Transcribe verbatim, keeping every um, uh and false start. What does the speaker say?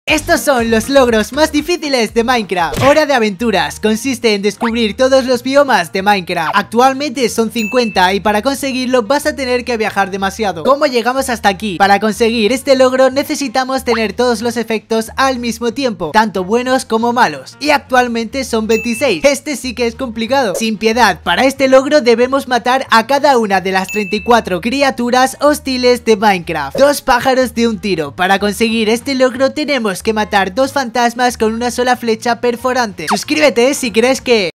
Estos son los logros más difíciles de Minecraft. Hora de aventuras, consiste en descubrir todos los biomas de Minecraft. Actualmente son cincuenta y para conseguirlo vas a tener que viajar demasiado. ¿Cómo llegamos hasta aquí? Para conseguir este logro necesitamos tener todos los efectos al mismo tiempo, tanto buenos como malos. Y actualmente son veintiséis. Este sí que es complicado. Sin piedad, para este logro debemos matar a cada una de las treinta y cuatro criaturas hostiles de Minecraft. Dos pájaros de un tiro. Para conseguir este logro tenemos que matar dos fantasmas con una sola flecha perforante. Suscríbete si crees que...